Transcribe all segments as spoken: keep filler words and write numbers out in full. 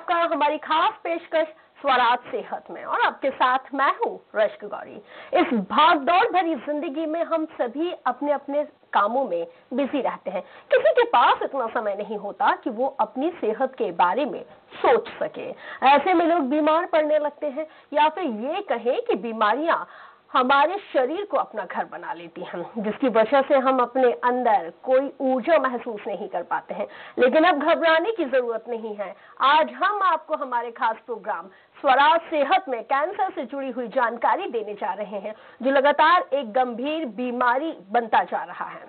आपका हमारी खास पेशकश स्वराज सेहत में, और आपके साथ मैं हूं रश्क गौरी। इस भागदौड़ भरी जिंदगी में हम सभी अपने अपने कामों में बिजी रहते हैं। किसी के पास इतना समय नहीं होता कि वो अपनी सेहत के बारे में सोच सके। ऐसे में लोग बीमार पड़ने लगते हैं, या फिर ये कहें कि बीमारियां हमारे शरीर को अपना घर बना लेती हैं, जिसकी वजह से हम अपने अंदर कोई ऊर्जा महसूस नहीं कर पाते हैं। लेकिन अब घबराने की जरूरत नहीं है। आज हम आपको हमारे खास प्रोग्राम स्वराज सेहत में कैंसर से जुड़ी हुई जानकारी देने जा रहे हैं, जो लगातार एक गंभीर बीमारी बनता जा रहा है।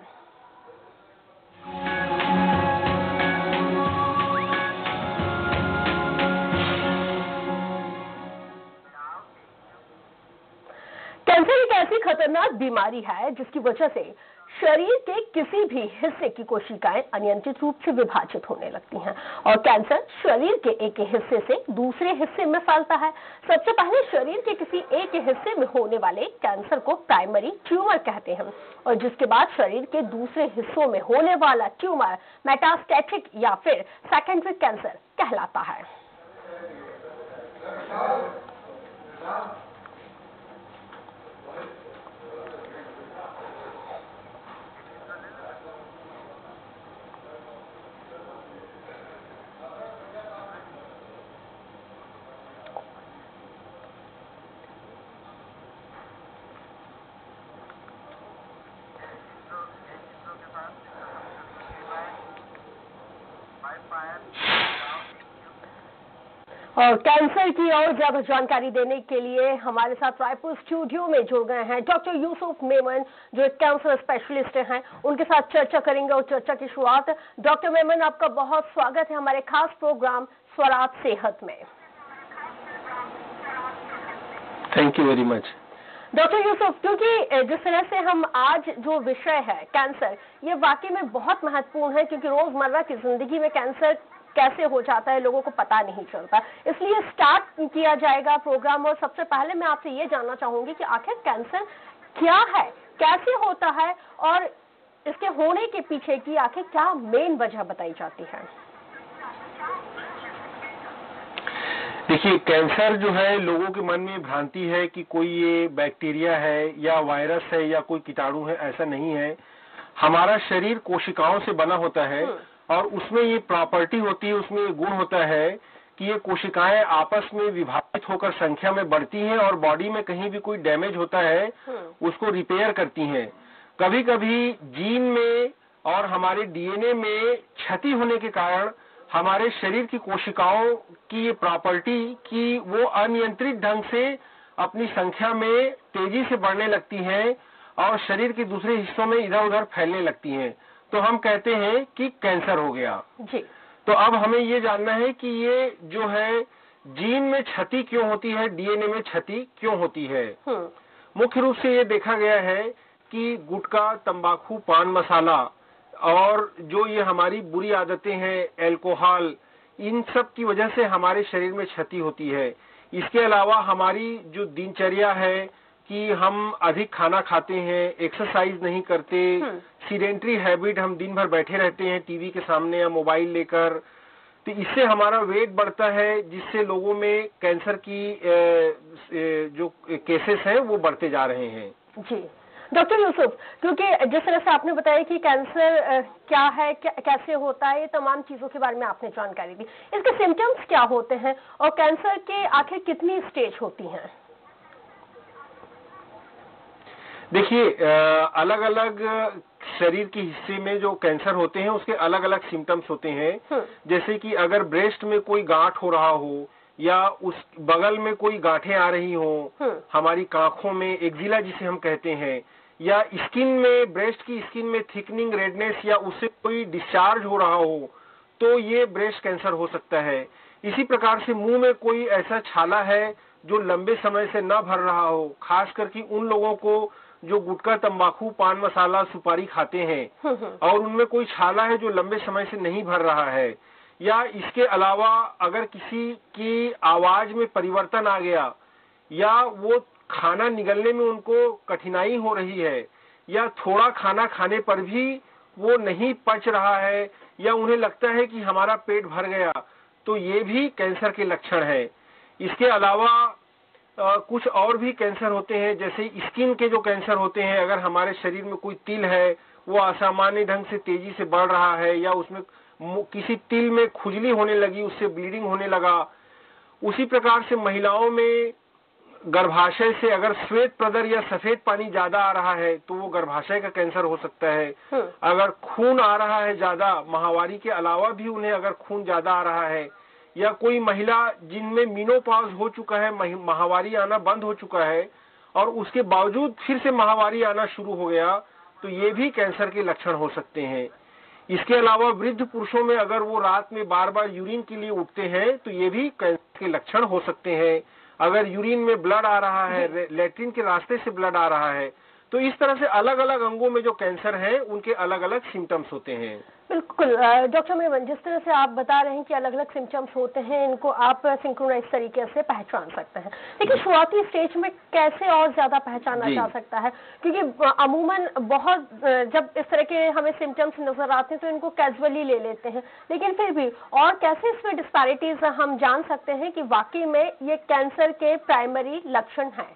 कैंसर एक ऐसी खतरनाक बीमारी है जिसकी वजह से शरीर के किसी भी हिस्से की कोशिकाएं अनियंत्रित रूप से विभाजित होने लगती हैं, और कैंसर शरीर के एक हिस्से से दूसरे हिस्से में फैलता है। सबसे पहले शरीर के किसी एक हिस्से में होने वाले कैंसर को प्राइमरी ट्यूमर कहते हैं, और जिसके बाद शरीर के दूसरे हिस्सों में होने वाला ट्यूमर मेटास्टैटिक या फिर सेकेंडरी कैंसर कहलाता है। और कैंसर की और ज्यादा जानकारी देने के लिए हमारे साथ रायपुर स्टूडियो में जुड़ गए हैं डॉक्टर यूसुफ मेमन, जो एक कैंसर स्पेशलिस्ट हैं। उनके साथ चर्चा करेंगे, और चर्चा की शुरुआत डॉक्टर मेमन, आपका बहुत स्वागत है हमारे खास प्रोग्राम स्वराज सेहत में। Thank you very much. Doctor Yusuf, क्योंकि जिस तरह से हम आज जो विषय है कैंसर, ये वाकई में बहुत महत्वपूर्ण है, क्योंकि रोजमर्रा की जिंदगी में कैंसर कैसे हो जाता है लोगों को पता नहीं चलता। इसलिए स्टार्ट किया जाएगा प्रोग्राम, और सबसे पहले मैं आपसे ये जानना चाहूंगी कि आखिर कैंसर क्या है, कैसे होता है, और इसके होने के पीछे की आखिर क्या मेन वजह बताई जाती है। देखिए, कैंसर जो है, लोगों के मन में भ्रांति है कि कोई ये बैक्टीरिया है या वायरस है या कोई कीटाणु है। ऐसा नहीं है। हमारा शरीर कोशिकाओं से बना होता है, और उसमें ये प्रॉपर्टी होती है, उसमें ये गुण होता है कि ये कोशिकाएं आपस में विभाजित होकर संख्या में बढ़ती हैं, और बॉडी में कहीं भी कोई डैमेज होता है उसको रिपेयर करती हैं। कभी कभी जीन में और हमारे डीएनए में क्षति होने के कारण हमारे शरीर की कोशिकाओं की ये प्रॉपर्टी कि वो अनियंत्रित ढंग से अपनी संख्या में तेजी से बढ़ने लगती हैं और शरीर के दूसरे हिस्सों में इधर उधर फैलने लगती हैं, तो हम कहते हैं कि कैंसर हो गया जी। तो अब हमें ये जानना है कि ये जो है जीन में क्षति क्यों होती है, डीएनए में क्षति क्यों होती है। मुख्य रूप से ये देखा गया है कि गुटखा, तंबाकू, पान मसाला और जो ये हमारी बुरी आदतें हैं, अल्कोहल, इन सब की वजह से हमारे शरीर में क्षति होती है। इसके अलावा हमारी जो दिनचर्या है कि हम अधिक खाना खाते हैं, एक्सरसाइज नहीं करते, सीडेंट्री हैबिट, हम दिन भर बैठे रहते हैं टीवी के सामने या मोबाइल लेकर, तो इससे हमारा वेट बढ़ता है, जिससे लोगों में कैंसर की जो केसेस हैं वो बढ़ते जा रहे हैं। जी डॉक्टर यूसुफ, क्योंकि जिस तरह से आपने बताया कि कैंसर क्या है, क्या, कैसे होता है, ये तमाम चीजों के बारे में आपने जानकारी दी, इसके सिम्टम्स क्या होते हैं और कैंसर के आखिर कितनी स्टेज होती हैं। देखिए, अलग अलग शरीर के हिस्से में जो कैंसर होते हैं उसके अलग अलग सिम्टम्स होते हैं। जैसे कि अगर ब्रेस्ट में कोई गांठ हो रहा हो, या उस बगल में कोई गांठें आ रही हो, हमारी कांखों में एक्जिला जिसे हम कहते हैं, या स्किन में, ब्रेस्ट की स्किन में थिकनिंग, रेडनेस, या उससे कोई डिस्चार्ज हो रहा हो, तो ये ब्रेस्ट कैंसर हो सकता है। इसी प्रकार से मुंह में कोई ऐसा छाला है जो लंबे समय से न भर रहा हो, खास करके उन लोगों को जो गुटखा, तंबाकू, पान मसाला, सुपारी खाते हैं, और उनमें कोई छाला है जो लंबे समय से नहीं भर रहा है, या इसके अलावा अगर किसी की आवाज में परिवर्तन आ गया, या वो खाना निगलने में उनको कठिनाई हो रही है, या थोड़ा खाना खाने पर भी वो नहीं पच रहा है, या उन्हें लगता है कि हमारा पेट भर गया, तो ये भी कैंसर के लक्षण है। इसके अलावा आ, कुछ और भी कैंसर होते हैं, जैसे स्किन के जो कैंसर होते हैं। अगर हमारे शरीर में कोई तिल है, वो असामान्य ढंग से तेजी से बढ़ रहा है, या उसमें किसी तिल में खुजली होने लगी, उससे ब्लीडिंग होने लगा। उसी प्रकार से महिलाओं में गर्भाशय से अगर श्वेत प्रदर या सफेद पानी ज्यादा आ रहा है तो वो गर्भाशय का कैंसर हो सकता है। अगर खून आ रहा है ज्यादा, माहवारी के अलावा भी उन्हें अगर खून ज्यादा आ रहा है, या कोई महिला जिनमें मेनोपॉज हो चुका है, माहवारी आना बंद हो चुका है और उसके बावजूद फिर से माहवारी आना शुरू हो गया, तो ये भी कैंसर के लक्षण हो सकते हैं। इसके अलावा वृद्ध पुरुषों में अगर वो रात में बार बार यूरिन के लिए उठते हैं तो ये भी कैंसर के लक्षण हो सकते हैं। अगर यूरिन में ब्लड आ रहा है, लेट्रिन के रास्ते से ब्लड आ रहा है, तो इस तरह से अलग अलग अंगों में जो कैंसर है उनके अलग अलग सिम्टम्स होते हैं। बिल्कुल डॉक्टर मेमन, जिस तरह से आप बता रहे हैं कि अलग अलग सिम्टम्स होते हैं, इनको आप सिंक्रोनाइज तरीके से पहचान सकते हैं, लेकिन शुरुआती स्टेज में कैसे और ज्यादा पहचाना जा सकता है? क्योंकि अमूमन बहुत जब इस तरह के हमें सिम्टम्स नजर आते हैं तो इनको कैजुअली ले लेते हैं, लेकिन फिर भी और कैसे इसमें डिस्पैरिटीज हम जान सकते हैं कि वाकई में ये कैंसर के प्राइमरी लक्षण हैं?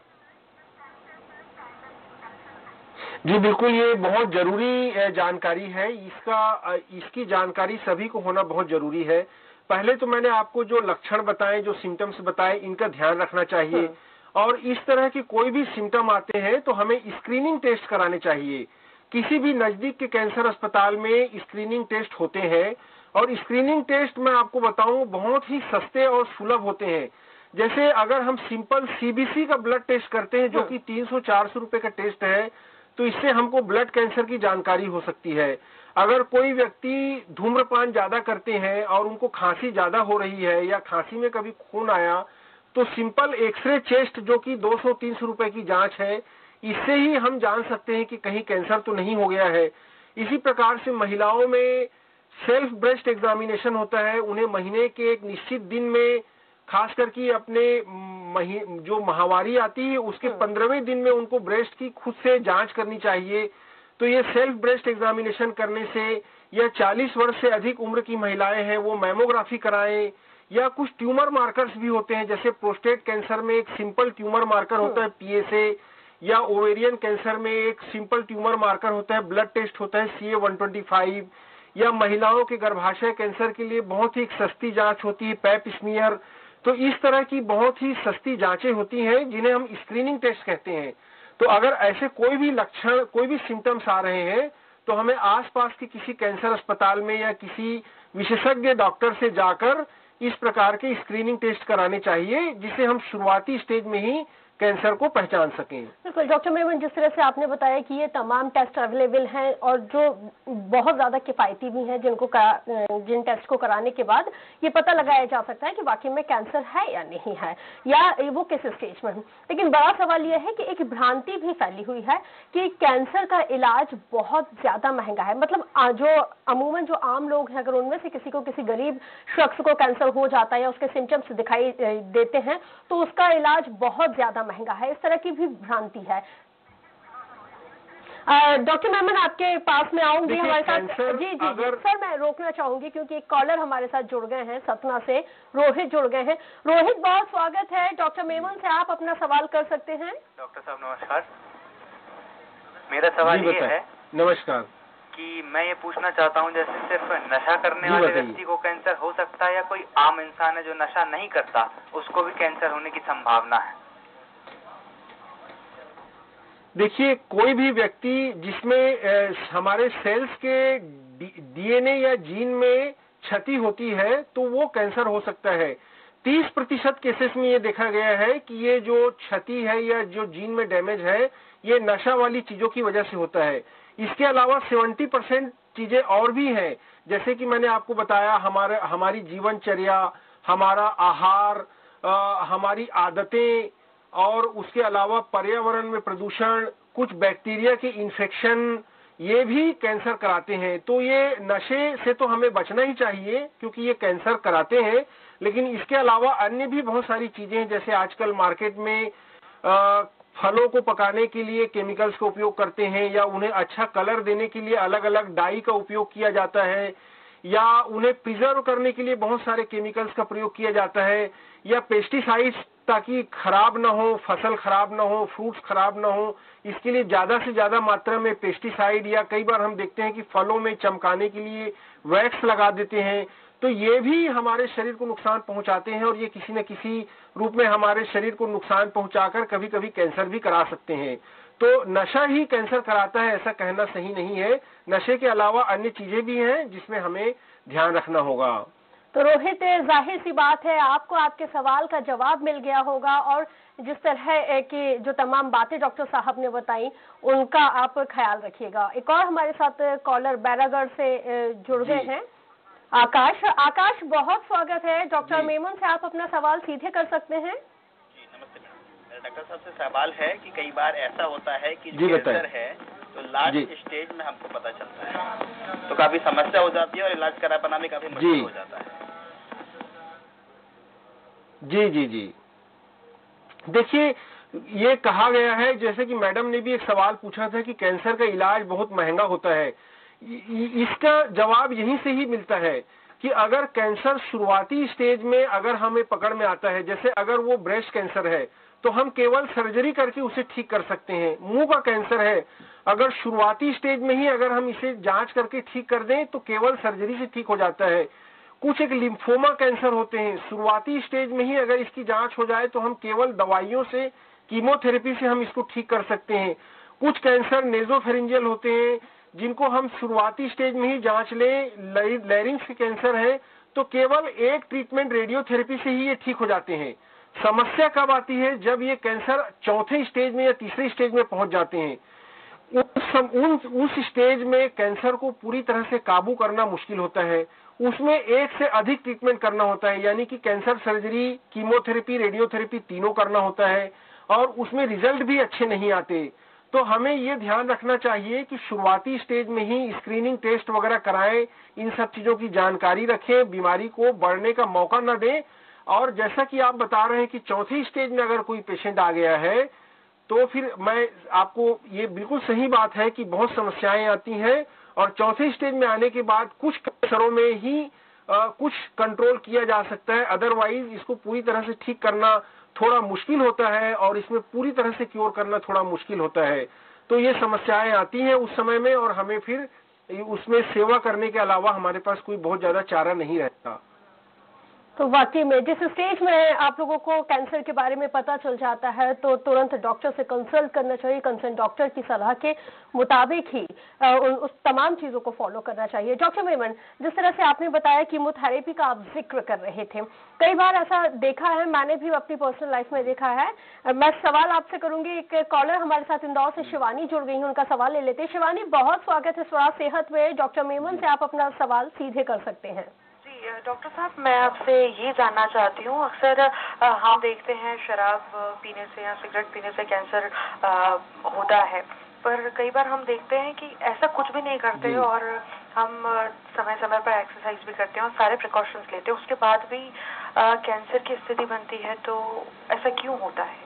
जी बिल्कुल, ये बहुत जरूरी जानकारी है। इसका इसकी जानकारी सभी को होना बहुत जरूरी है। पहले तो मैंने आपको जो लक्षण बताए, जो सिम्टम्स बताए, इनका ध्यान रखना चाहिए। और इस तरह के कोई भी सिम्टम आते हैं तो हमें स्क्रीनिंग टेस्ट कराने चाहिए। किसी भी नजदीक के कैंसर अस्पताल में स्क्रीनिंग टेस्ट होते हैं, और स्क्रीनिंग टेस्ट मैं आपको बताऊं बहुत ही सस्ते और सुलभ होते हैं। जैसे अगर हम सिंपल सीबीसी का ब्लड टेस्ट करते हैं, जो कि तीन सौ चार सौ रुपए का टेस्ट है, तो इससे हमको ब्लड कैंसर की जानकारी हो सकती है। अगर कोई व्यक्ति धूम्रपान ज्यादा करते हैं और उनको खांसी ज्यादा हो रही है, या खांसी में कभी खून आया, तो सिंपल एक्सरे चेस्ट जो कि दो सौ तीन सौ रुपए की जांच है, इससे ही हम जान सकते हैं कि कहीं कैंसर तो नहीं हो गया है। इसी प्रकार से महिलाओं में सेल्फ ब्रेस्ट एग्जामिनेशन होता है। उन्हें महीने के एक निश्चित दिन में, खास करके अपने मही, जो माहवारी आती है उसके पंद्रहवें दिन में उनको ब्रेस्ट की खुद से जांच करनी चाहिए। तो ये सेल्फ ब्रेस्ट एग्जामिनेशन करने से, या चालीस वर्ष से अधिक उम्र की महिलाएं हैं वो मैमोग्राफी कराएं, या कुछ ट्यूमर मार्कर्स भी होते हैं। जैसे प्रोस्टेट कैंसर में एक सिंपल ट्यूमर मार्कर होता है पीएसए, या ओवेरियन कैंसर में एक सिंपल ट्यूमर मार्कर होता है, ब्लड टेस्ट होता है C A one twenty five, या महिलाओं के गर्भाशय कैंसर के लिए बहुत ही सस्ती जांच होती है पैप स्मीयर। तो इस तरह की बहुत ही सस्ती जांचें होती हैं जिन्हें हम स्क्रीनिंग टेस्ट कहते हैं। तो अगर ऐसे कोई भी लक्षण, कोई भी सिम्टम्स आ रहे हैं, तो हमें आसपास के किसी कैंसर अस्पताल में या किसी विशेषज्ञ डॉक्टर से जाकर इस प्रकार के स्क्रीनिंग टेस्ट कराने चाहिए, जिससे हम शुरुआती स्टेज में ही कैंसर को पहचान सकें। बिल्कुल डॉक्टर मेमन, जिस तरह से आपने बताया कि ये तमाम टेस्ट अवेलेबल हैं और जो बहुत ज्यादा किफायती भी हैं, जिनको जिन टेस्ट को कराने के बाद ये पता लगाया जा सकता है कि वाकई में कैंसर है या नहीं है, या वो किस स्टेज में है। लेकिन बड़ा सवाल यह है कि एक भ्रांति भी फैली हुई है कि कैंसर का इलाज बहुत ज्यादा महंगा है। मतलब जो अमूमन जो आम लोग हैं, अगर उनमें से किसी को, किसी गरीब शख्स को कैंसर हो जाता है या उसके सिम्टम्स दिखाई देते हैं, तो उसका इलाज बहुत ज्यादा महंगा है। इस तरह की भी भ्रांति है। डॉक्टर मेमन, आपके पास में आऊंगी हमारे साथ। जी जी अगर... सर, मैं रोकना चाहूंगी क्योंकि एक कॉलर हमारे साथ जुड़ गए हैं, सतना से रोहित जुड़ गए हैं। रोहित, बहुत स्वागत है डॉक्टर मेमन से, आप अपना सवाल कर सकते हैं। डॉक्टर साहब नमस्कार। मेरा सवाल ये है, नमस्कार, कि मैं ये पूछना चाहता हूँ, जैसे सिर्फ नशा करने वाले व्यक्ति को कैंसर हो सकता है, या कोई आम इंसान है जो नशा नहीं करता उसको भी कैंसर होने की संभावना है? देखिए, कोई भी व्यक्ति जिसमें हमारे सेल्स के डीएनए या जीन में क्षति होती है तो वो कैंसर हो सकता है। तीस प्रतिशत केसेस में ये देखा गया है कि ये जो क्षति है या जो जीन में डैमेज है, ये नशा वाली चीजों की वजह से होता है। इसके अलावा सत्तर परसेंट चीजें और भी हैं, जैसे कि मैंने आपको बताया, हमारे हमारी जीवनचर्या, हमारा आहार, आ, हमारी आदतें, और उसके अलावा पर्यावरण में प्रदूषण, कुछ बैक्टीरिया के इन्फेक्शन, ये भी कैंसर कराते हैं। तो ये नशे से तो हमें बचना ही चाहिए क्योंकि ये कैंसर कराते हैं, लेकिन इसके अलावा अन्य भी बहुत सारी चीजें हैं। जैसे आजकल मार्केट में आ, फलों को पकाने के लिए केमिकल्स का उपयोग करते हैं, या उन्हें अच्छा कलर देने के लिए अलग अलग डाई का उपयोग किया जाता है, या उन्हें प्रिजर्व करने के लिए बहुत सारे केमिकल्स का प्रयोग किया जाता है, या पेस्टिसाइड्स ताकि खराब ना हो, फसल खराब ना हो, फ्रूट्स खराब ना हो, इसके लिए ज्यादा से ज्यादा मात्रा में पेस्टिसाइड, या कई बार हम देखते हैं कि फलों में चमकाने के लिए वैक्स लगा देते हैं। तो ये भी हमारे शरीर को नुकसान पहुंचाते हैं और ये किसी न किसी रूप में हमारे शरीर को नुकसान पहुंचाकर कभी कभी कैंसर भी करा सकते हैं। तो नशा ही कैंसर कराता है ऐसा कहना सही नहीं है। नशे के अलावा अन्य चीजें भी हैं जिसमें हमें ध्यान रखना होगा। तो रोहित, जाहिर सी बात है आपको आपके सवाल का जवाब मिल गया होगा, और जिस तरह की जो तमाम बातें डॉक्टर साहब ने बताई उनका आप ख्याल रखिएगा। एक और हमारे साथ कॉलर बैरागढ़ से जुड़ गए हैं, आकाश। आकाश, बहुत स्वागत है। डॉक्टर मेमन से आप अपना सवाल सीधे कर सकते हैं। जी नमस्ते मैडम, मेरा डॉक्टर साहब से सवाल है कि कई बार ऐसा होता है कि जो कैंसर है तो लास्ट स्टेज में हमको पता चलता है, तो काफी समस्या हो जाती है और इलाज करा पाना में काफी मुश्किल हो जाता है। जी जी जी देखिए, ये कहा गया है, जैसे कि मैडम ने भी एक सवाल पूछा था कि कैंसर का इलाज बहुत महंगा होता है। इसका जवाब यहीं से ही मिलता है कि अगर कैंसर शुरुआती स्टेज में अगर हमें पकड़ में आता है, जैसे अगर वो ब्रेस्ट कैंसर है तो हम केवल सर्जरी करके उसे ठीक कर सकते हैं। मुंह का कैंसर है, अगर शुरुआती स्टेज में ही अगर हम इसे जांच करके ठीक कर दें तो केवल सर्जरी से ठीक हो जाता है। कुछ एक लिम्फोमा कैंसर होते हैं, शुरुआती स्टेज में ही अगर इसकी जांच हो जाए तो हम केवल दवाइयों से, कीमोथेरेपी से हम इसको ठीक कर सकते हैं। कुछ कैंसर नेजोफेरिंजियल होते हैं जिनको हम शुरुआती स्टेज में ही जांच लें, लैरिंक्स के कैंसर है तो केवल एक ट्रीटमेंट रेडियोथेरेपी से ही ये ठीक हो जाते हैं। समस्या कब आती है? जब ये कैंसर चौथे स्टेज में या तीसरे स्टेज में पहुंच जाते हैं। उस उन उस स्टेज में कैंसर को पूरी तरह से काबू करना मुश्किल होता है, उसमें एक से अधिक ट्रीटमेंट करना होता है, यानी कि कैंसर सर्जरी, कीमोथेरेपी, रेडियोथेरेपी तीनों करना होता है और उसमें रिजल्ट भी अच्छे नहीं आते। तो हमें ये ध्यान रखना चाहिए कि शुरुआती स्टेज में ही स्क्रीनिंग टेस्ट वगैरह कराएं, इन सब चीजों की जानकारी रखें, बीमारी को बढ़ने का मौका न दें। और जैसा कि आप बता रहे हैं कि चौथी स्टेज में अगर कोई पेशेंट आ गया है तो फिर मैं आपको, ये बिल्कुल सही बात है कि बहुत समस्याएं आती हैं और चौथे स्टेज में आने के बाद कुछ कैंसरों में ही आ, कुछ कंट्रोल किया जा सकता है, अदरवाइज इसको पूरी तरह से ठीक करना थोड़ा मुश्किल होता है और इसमें पूरी तरह से क्योर करना थोड़ा मुश्किल होता है। तो ये समस्याएं आती हैं उस समय में और हमें फिर उसमें सेवा करने के अलावा हमारे पास कोई बहुत ज्यादा चारा नहीं रहता। तो वाकई में जिस स्टेज में आप लोगों को कैंसर के बारे में पता चल जाता है तो तुरंत डॉक्टर से कंसल्ट करना चाहिए। कंसर्न डॉक्टर की सलाह के मुताबिक ही उस तमाम चीजों को फॉलो करना चाहिए। डॉक्टर मेमन, जिस तरह से आपने बताया कीमोथेरेपी का आप जिक्र कर रहे थे, कई बार ऐसा देखा है, मैंने भी अपनी पर्सनल लाइफ में देखा है। मैं सवाल आपसे करूंगी, एक कॉलर हमारे साथ इंदौर से शिवानी जुड़ गई है, उनका सवाल ले लेते हैं। शिवानी, बहुत स्वागत है स्वराज सेहत में। डॉक्टर मेमन से आप अपना सवाल सीधे कर सकते हैं। डॉक्टर साहब, मैं आपसे ये जानना चाहती हूँ, अक्सर हम देखते हैं शराब पीने से या सिगरेट पीने से कैंसर होता है, पर कई बार हम देखते हैं कि ऐसा कुछ भी नहीं करते और हम समय समय पर एक्सरसाइज भी करते हैं और सारे प्रिकॉशंस लेते हैं, उसके बाद भी कैंसर की स्थिति बनती है, तो ऐसा क्यों होता है?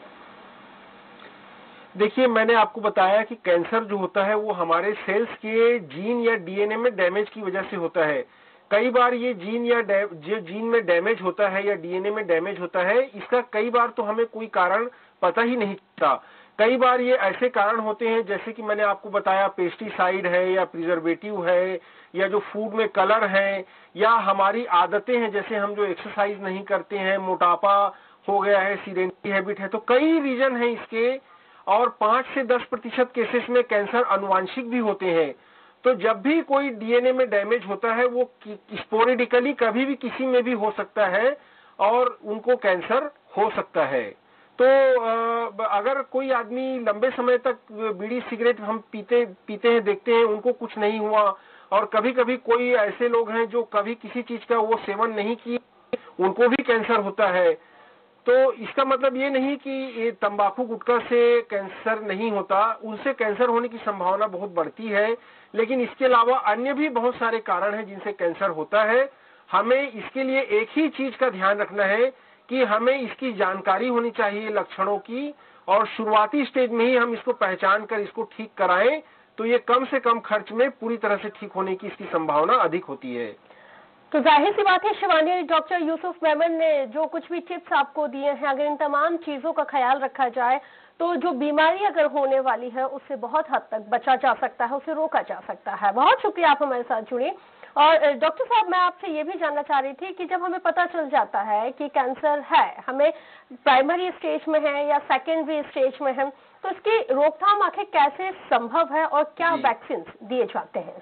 देखिए, मैंने आपको बताया कि कैंसर जो होता है वो हमारे सेल्स के जीन या डीएनए में डैमेज की वजह से होता है। कई बार ये जीन या जो जीन में डैमेज होता है या डीएनए में डैमेज होता है, इसका कई बार तो हमें कोई कारण पता ही नहीं चलता। कई बार ये ऐसे कारण होते हैं जैसे कि मैंने आपको बताया, पेस्टिसाइड है या प्रिजर्वेटिव है या जो फूड में कलर है या हमारी आदतें हैं, जैसे हम जो एक्सरसाइज नहीं करते हैं, मोटापा हो गया है, सीडेंटरी हैबिट है, तो कई रीजन है इसके। और पांच से दस प्रतिशत केसेस में कैंसर अनुवांशिक भी होते हैं। तो जब भी कोई डीएनए में डैमेज होता है वो स्पोरेडिकली कभी भी किसी में भी हो सकता है और उनको कैंसर हो सकता है। तो अगर कोई आदमी लंबे समय तक बीड़ी सिगरेट हम पीते पीते हैं, देखते हैं, उनको कुछ नहीं हुआ, और कभी कभी कोई ऐसे लोग हैं जो कभी किसी चीज का वो सेवन नहीं किए, उनको भी कैंसर होता है। तो इसका मतलब ये नहीं कि ये तंबाकू गुटखा से कैंसर नहीं होता, उनसे कैंसर होने की संभावना बहुत बढ़ती है, लेकिन इसके अलावा अन्य भी बहुत सारे कारण हैं जिनसे कैंसर होता है। हमें इसके लिए एक ही चीज का ध्यान रखना है कि हमें इसकी जानकारी होनी चाहिए लक्षणों की, और शुरुआती स्टेज में ही हम इसको पहचान कर इसको ठीक कराएं तो ये कम से कम खर्च में पूरी तरह से ठीक होने की इसकी संभावना अधिक होती है। तो जाहिर सी बात है शिवानी, डॉक्टर यूसुफ मेमन ने जो कुछ भी टिप्स आपको दिए हैं, अगर इन तमाम चीजों का ख्याल रखा जाए तो जो बीमारी अगर होने वाली है उससे बहुत हद तक बचा जा सकता है, उसे रोका जा सकता है। बहुत शुक्रिया, आप हमारे साथ जुड़े। और डॉक्टर साहब, मैं आपसे ये भी जानना चाह रही थी कि जब हमें पता चल जाता है कि कैंसर है, हमें प्राइमरी स्टेज में है या सेकेंडरी स्टेज में है, तो इसकी रोकथाम आखिर कैसे संभव है और क्या वैक्सीन दिए जाते हैं?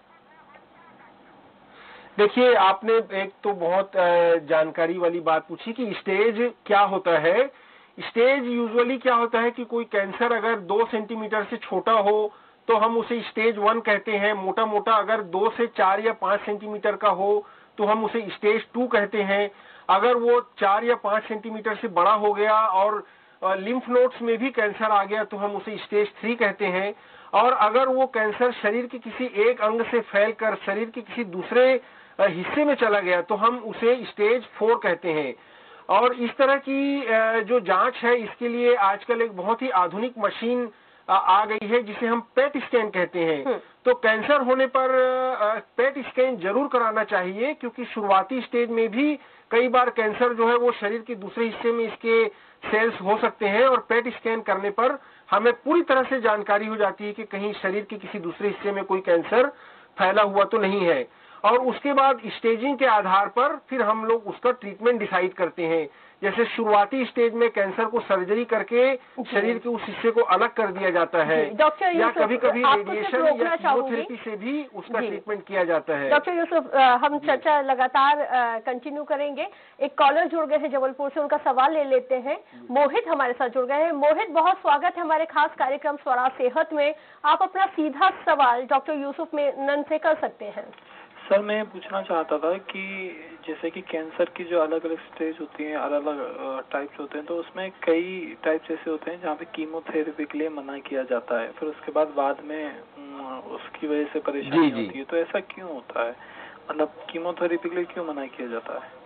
देखिए, आपने एक तो बहुत जानकारी वाली बात पूछी कि स्टेज क्या होता है। स्टेज यूजुअली क्या होता है कि कोई कैंसर अगर दो सेंटीमीटर से छोटा हो तो हम उसे स्टेज वन कहते हैं। मोटा मोटा अगर दो से चार या पांच सेंटीमीटर का हो तो हम उसे स्टेज टू कहते हैं। अगर वो चार या पांच सेंटीमीटर से बड़ा हो गया और लिम्फ नोड्स में भी कैंसर आ गया तो हम उसे स्टेज थ्री कहते हैं। और अगर वो कैंसर शरीर के किसी एक अंग से फैलकर शरीर के किसी दूसरे हिस्से में चला गया तो हम उसे स्टेज फोर कहते हैं। और इस तरह की जो जांच है, इसके लिए आजकल एक बहुत ही आधुनिक मशीन आ गई है जिसे हम पेट स्कैन कहते हैं। तो कैंसर होने पर पेट स्कैन जरूर कराना चाहिए, क्योंकि शुरुआती स्टेज में भी कई बार कैंसर जो है वो शरीर के दूसरे हिस्से में इसके सेल्स हो सकते हैं। और पेट स्कैन करने पर हमें पूरी तरह से जानकारी हो जाती है कि कहीं शरीर के किसी दूसरे हिस्से में कोई कैंसर फैला हुआ तो नहीं है। और उसके बाद स्टेजिंग के आधार पर फिर हम लोग उसका ट्रीटमेंट डिसाइड करते हैं। जैसे शुरुआती स्टेज में कैंसर को सर्जरी करके शरीर के उस हिस्से को अलग कर दिया जाता है, या कभी कभी रेडिएशन या कीमोथेरेपी से भी उसका ट्रीटमेंट किया जाता है। डॉक्टर यूसुफ, हम चर्चा लगातार कंटिन्यू करेंगे। एक कॉलर जुड़ गए हैं जबलपुर से, उनका सवाल ले लेते हैं। मोहित हमारे साथ जुड़ गए हैं। मोहित, बहुत स्वागत है हमारे खास कार्यक्रम स्वराज सेहत में। आप अपना सीधा सवाल डॉक्टर यूसुफ मेमन से कर सकते हैं। सर, मैं पूछना चाहता था कि जैसे कि कैंसर की जो अलग अलग स्टेज होती हैं, अलग अलग टाइप्स होते हैं, तो उसमें कई टाइप्स ऐसे होते हैं जहाँ पे कीमोथेरेपी के लिए मना किया जाता है, फिर उसके बाद बाद में उसकी वजह से परेशानी होती है। तो ऐसा क्यों होता है? मतलब कीमोथेरेपी के लिए क्यों मना किया जाता है?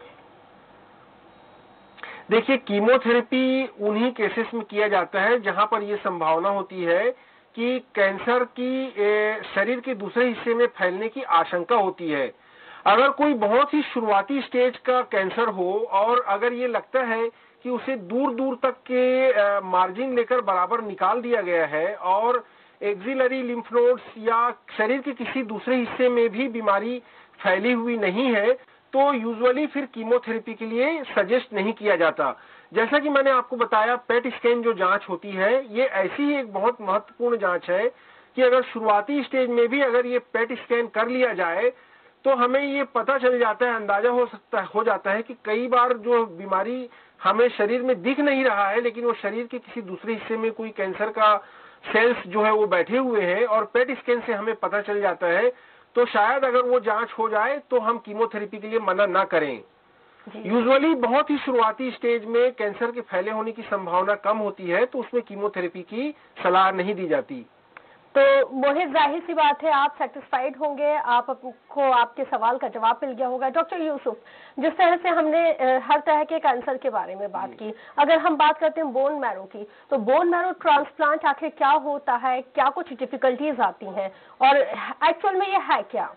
देखिए, कीमोथेरेपी उन्हीं केसेस में किया जाता है जहां पर ये संभावना होती है कि कैंसर की शरीर के दूसरे हिस्से में फैलने की आशंका होती है। अगर कोई बहुत ही शुरुआती स्टेज का कैंसर हो और अगर ये लगता है कि उसे दूर दूर तक के मार्जिन लेकर बराबर निकाल दिया गया है और एक्सिलरी लिम्फ नोड्स या शरीर के किसी दूसरे हिस्से में भी बीमारी फैली हुई नहीं है, तो यूजुअली फिर कीमोथेरेपी के लिए सजेस्ट नहीं किया जाता। जैसा कि मैंने आपको बताया, पेट स्कैन जो जांच होती है ये ऐसी ही एक बहुत महत्वपूर्ण जांच है कि अगर शुरुआती स्टेज में भी अगर ये पेट स्कैन कर लिया जाए तो हमें ये पता चल जाता है, अंदाजा हो सकता हो जाता है कि कई बार जो बीमारी हमें शरीर में दिख नहीं रहा है लेकिन वो शरीर के किसी दूसरे हिस्से में कोई कैंसर का सेल्स जो है वो बैठे हुए हैं और पेट स्कैन से हमें पता चल जाता है। तो शायद अगर वो जांच हो जाए तो हम कीमोथेरेपी के लिए मना ना करें। यूजुअली बहुत ही शुरुआती स्टेज में कैंसर के फैले होने की संभावना कम होती है तो उसमें कीमोथेरेपी की सलाह नहीं दी जाती। तो मोहित, जाहिर सी बात है आप सेटिस्फाइड होंगे, आपको आपके सवाल का जवाब मिल गया होगा। डॉक्टर यूसुफ, जिस तरह से हमने हर तरह के कैंसर के बारे में बात की, अगर हम बात करते हैं बोन मैरो की, तो बोन मैरो ट्रांसप्लांट आखिर क्या होता है, क्या कुछ डिफिकल्टीज आती हैं और एक्चुअल में ये है क्या?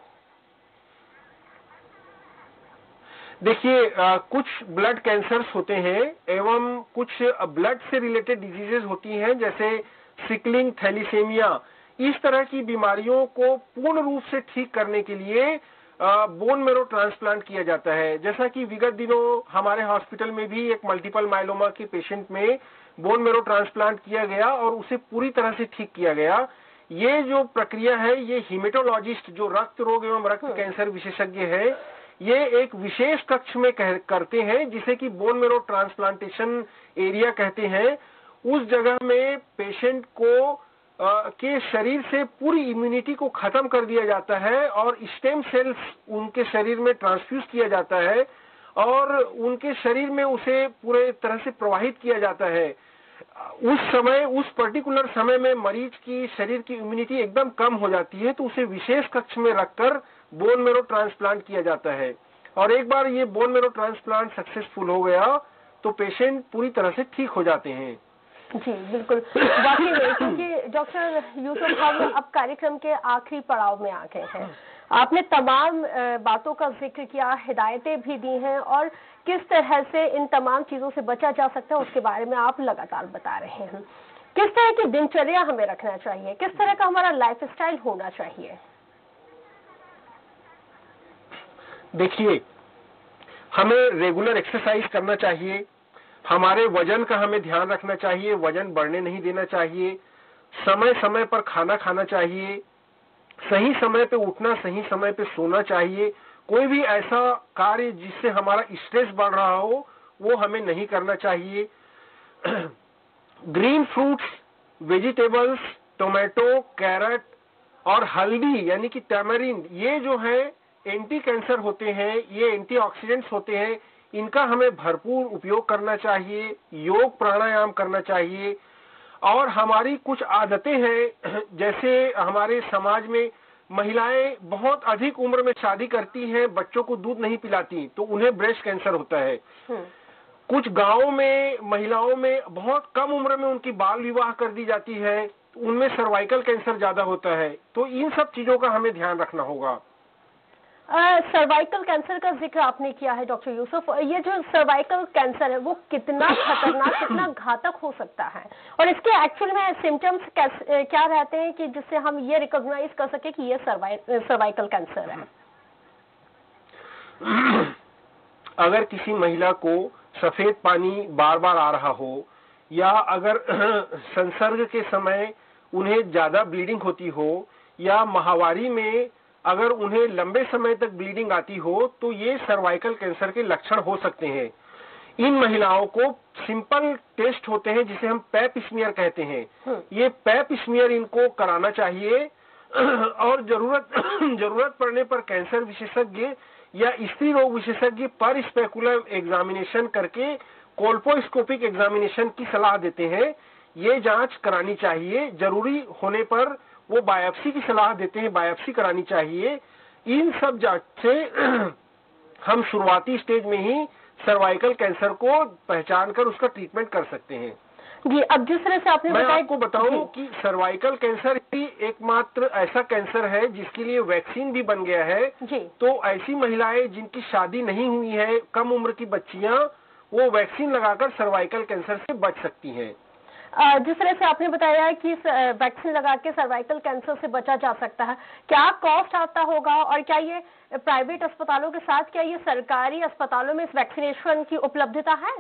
देखिए, कुछ ब्लड कैंसर्स होते हैं एवं कुछ ब्लड से रिलेटेड डिजीजेज होती हैं, जैसे सिकलिंग, थैलीसेमिया। इस तरह की बीमारियों को पूर्ण रूप से ठीक करने के लिए बोन मैरो ट्रांसप्लांट किया जाता है। जैसा कि विगत दिनों हमारे हॉस्पिटल में भी एक मल्टीपल माइलोमा के पेशेंट में बोन मैरो ट्रांसप्लांट किया गया और उसे पूरी तरह से ठीक किया गया। ये जो प्रक्रिया है, ये हीमेटोलॉजिस्ट जो रक्त रोग एवं रक्त कैंसर विशेषज्ञ है, ये एक विशेष कक्ष में करते हैं जिसे कि बोन मैरो ट्रांसप्लांटेशन एरिया कहते हैं। उस जगह में पेशेंट को आ, के शरीर से पूरी इम्यूनिटी को खत्म कर दिया जाता है और स्टेम सेल्स उनके शरीर में ट्रांसफ्यूज किया जाता है और उनके शरीर में उसे पूरे तरह से प्रवाहित किया जाता है। उस समय, उस पर्टिकुलर समय में मरीज की शरीर की इम्यूनिटी एकदम कम हो जाती है तो उसे विशेष कक्ष में रखकर बोन मैरो ट्रांसप्लांट किया जाता है। और एक बार ये बोन मैरो ट्रांसप्लांट सक्सेसफुल हो गया तो पेशेंट पूरी तरह से ठीक हो जाते हैं। जी बिल्कुल, वाकई में, क्योंकि डॉक्टर यूसुफ, हम अब कार्यक्रम के आखिरी पड़ाव में आ गए हैं। आपने तमाम बातों का जिक्र किया, हिदायतें भी दी हैं और किस तरह से इन तमाम चीजों से बचा जा सकता है उसके बारे में आप लगातार बता रहे हैं। किस तरह की दिनचर्या हमें रखना चाहिए, किस तरह का हमारा लाइफस्टाइल होना चाहिए? देखिए, हमें रेगुलर एक्सरसाइज करना चाहिए, हमारे वजन का हमें ध्यान रखना चाहिए, वजन बढ़ने नहीं देना चाहिए, समय समय पर खाना खाना चाहिए, सही समय पे उठना, सही समय पे सोना चाहिए। कोई भी ऐसा कार्य जिससे हमारा स्ट्रेस बढ़ रहा हो वो हमें नहीं करना चाहिए। Green fruits, vegetables, tomato, carrot और हल्दी यानी कि टैमरिंड, ये जो है एंटी कैंसर होते हैं, ये एंटीऑक्सीडेंट्स होते हैं, इनका हमें भरपूर उपयोग करना चाहिए। योग प्राणायाम करना चाहिए। और हमारी कुछ आदतें हैं, जैसे हमारे समाज में महिलाएं बहुत अधिक उम्र में शादी करती हैं, बच्चों को दूध नहीं पिलाती तो उन्हें ब्रेस्ट कैंसर होता है। कुछ गांवों में महिलाओं में बहुत कम उम्र में उनकी बाल विवाह कर दी जाती है, उनमें सर्वाइकल कैंसर ज्यादा होता है। तो इन सब चीजों का हमें ध्यान रखना होगा। सर्वाइकल uh, कैंसर का जिक्र आपने किया है डॉक्टर यूसुफ, ये जो सर्वाइकल कैंसर है वो कितना खतरनाक, कितना घातक हो सकता है और इसके एक्चुअल में सिम्टम्स क्या रहते हैं कि जिससे हम ये रिकॉग्नाइज कर सके कि ये सर्वाइकल कैंसर है? अगर किसी महिला को सफेद पानी बार बार आ रहा हो या अगर संसर्ग के समय उन्हें ज्यादा ब्लीडिंग होती हो या माहवारी में अगर उन्हें लंबे समय तक ब्लीडिंग आती हो तो ये सर्वाइकल कैंसर के लक्षण हो सकते हैं। इन महिलाओं को सिंपल टेस्ट होते हैं जिसे हम पैप स्मीयर कहते हैं, ये पैप स्मीयर इनको कराना चाहिए और जरूरत जरूरत पड़ने पर कैंसर विशेषज्ञ या स्त्री रोग विशेषज्ञ पर स्पेकुलर एग्जामिनेशन करके कोल्पोस्कोपिक एग्जामिनेशन की सलाह देते हैं। ये जांच करानी चाहिए। जरूरी होने पर वो बायोप्सी की सलाह देते हैं, बायोप्सी करानी चाहिए। इन सब जांच से हम शुरुआती स्टेज में ही सर्वाइकल कैंसर को पहचान कर उसका ट्रीटमेंट कर सकते हैं। जी, अब जिस तरह से आपने मैं बताया, आपको बताऊं कि सर्वाइकल कैंसर ही एकमात्र ऐसा कैंसर है जिसके लिए वैक्सीन भी बन गया है। जी। तो ऐसी महिलाएं जिनकी शादी नहीं हुई है, कम उम्र की बच्चियां, वो वैक्सीन लगाकर सर्वाइकल कैंसर से बच सकती हैं। जिस तरह से आपने बताया है कि वैक्सीन लगा के सर्वाइकल कैंसर से बचा जा सकता है, क्या कॉस्ट आता होगा और क्या ये प्राइवेट अस्पतालों के साथ क्या ये सरकारी अस्पतालों में इस वैक्सीनेशन की उपलब्धता है?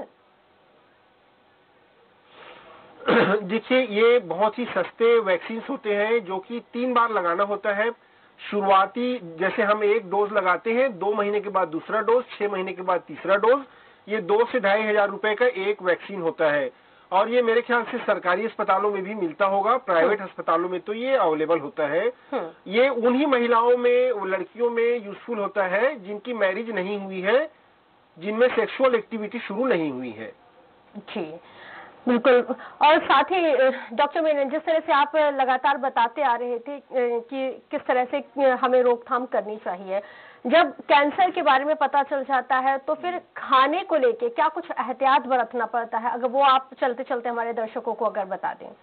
देखिए, ये बहुत ही सस्ते वैक्सीन होते हैं जो कि तीन बार लगाना होता है। शुरुआती जैसे हम एक डोज लगाते हैं, दो महीने के बाद दूसरा डोज, छह महीने के बाद तीसरा डोज, ये दो से ढाई हजार रुपए का एक वैक्सीन होता है और ये मेरे ख्याल से सरकारी अस्पतालों में भी मिलता होगा, प्राइवेट अस्पतालों में तो ये अवेलेबल होता है। ये उन्हीं महिलाओं में, लड़कियों में यूजफुल होता है जिनकी मैरिज नहीं हुई है, जिनमें सेक्सुअल एक्टिविटी शुरू नहीं हुई है। जी बिल्कुल। और साथ ही डॉक्टर मेनन, जिस तरह से आप लगातार बताते आ रहे थे कि किस तरह से हमें रोकथाम करनी चाहिए, जब कैंसर के बारे में पता चल जाता है तो फिर खाने को लेके क्या कुछ एहतियात बरतना पड़ता है, अगर वो आप चलते चलते हमारे दर्शकों को अगर बता दें।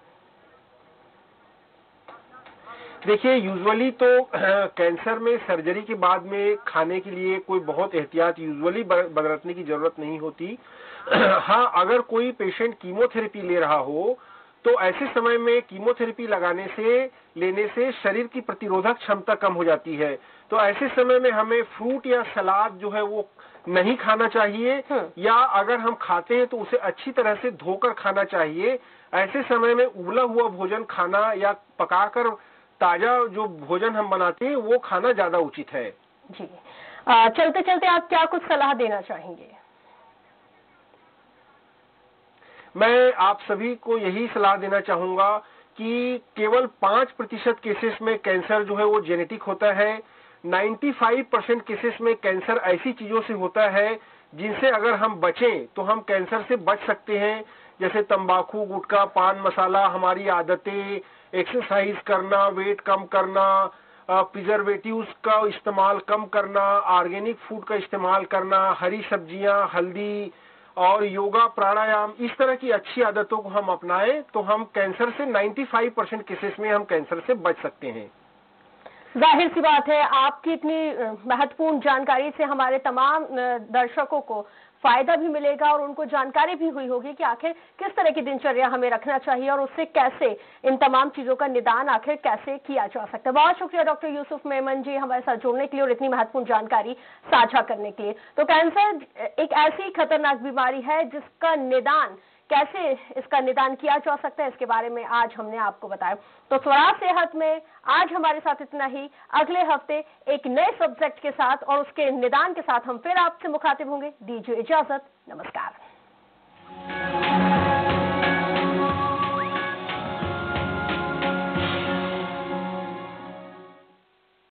देखिए, यूजुअली तो कैंसर में सर्जरी के बाद में खाने के लिए कोई बहुत एहतियात यूजुअली बरतने की जरूरत नहीं होती। हाँ, अगर कोई पेशेंट कीमोथेरेपी ले रहा हो तो ऐसे समय में कीमोथेरेपी लगाने से लेने से शरीर की प्रतिरोधक क्षमता कम हो जाती है। तो ऐसे समय में हमें फ्रूट या सलाद जो है वो नहीं खाना चाहिए, या अगर हम खाते हैं तो उसे अच्छी तरह से धोकर खाना चाहिए। ऐसे समय में उबला हुआ भोजन खाना या पकाकर ताजा जो भोजन हम बनाते हैं वो खाना ज्यादा उचित है। जी, आ, चलते चलते आप क्या कुछ सलाह देना चाहेंगे? मैं आप सभी को यही सलाह देना चाहूंगा कि केवल पांच प्रतिशत केसेस में कैंसर जो है वो जेनेटिक होता है। पचानवे परसेंट केसेस में कैंसर ऐसी चीजों से होता है जिनसे अगर हम बचें तो हम कैंसर से बच सकते हैं, जैसे तंबाकू, गुटखा, पान मसाला, हमारी आदतें, एक्सरसाइज करना, वेट कम करना, प्रिजर्वेटिव्स का इस्तेमाल कम करना, ऑर्गेनिक फूड का इस्तेमाल करना, हरी सब्जियां, हल्दी और योगा प्राणायाम, इस तरह की अच्छी आदतों को हम अपनाएं तो हम कैंसर से पचानवे परसेंट केसेस में हम कैंसर से बच सकते हैं। जाहिर सी बात है, आपकी इतनी महत्वपूर्ण जानकारी से हमारे तमाम दर्शकों को फायदा भी मिलेगा और उनको जानकारी भी हुई होगी कि आखिर किस तरह की दिनचर्या हमें रखना चाहिए और उससे कैसे इन तमाम चीजों का निदान आखिर कैसे किया जा सकता है। बहुत शुक्रिया डॉक्टर यूसुफ मेमन जी हमारे साथ जुड़ने के लिए और इतनी महत्वपूर्ण जानकारी साझा करने के लिए। तो कैंसर एक ऐसी खतरनाक बीमारी है जिसका निदान कैसे इसका निदान किया जा सकता है, इसके बारे में आज हमने आपको बताया। तो स्वराज सेहत में आज हमारे साथ इतना ही। अगले हफ्ते एक नए सब्जेक्ट के साथ और उसके निदान के साथ हम फिर आपसे मुखातिब होंगे। दीजिए इजाजत, नमस्कार।